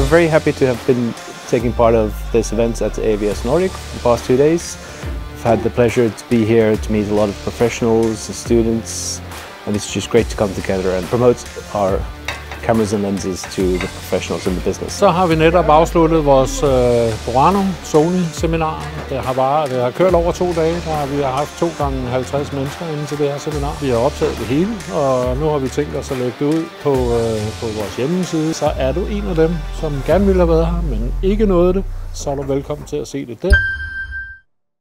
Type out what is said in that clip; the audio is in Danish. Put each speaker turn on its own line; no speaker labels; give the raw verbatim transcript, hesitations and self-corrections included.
we're very happy to have been taking part of this event at A V S Nordic the past two days. I've had the pleasure to be here to meet a lot of professionals and students, and it's just great to come together and promote our cameras and lenses to the professionals in the business.
Så har vi netop afsluttet vores uh, Burano Sony seminar. Det har bare det har kørt over to dage. Der har vi har haft to gange halvtreds mennesker inde til det her seminar. Vi har optaget det hele, og nu har vi tænkt os at lægge det ud på, uh, på vores hjemmeside. Så er du en af dem, som gerne ville have været her, men ikke nåede det, så er du velkommen til at se det der.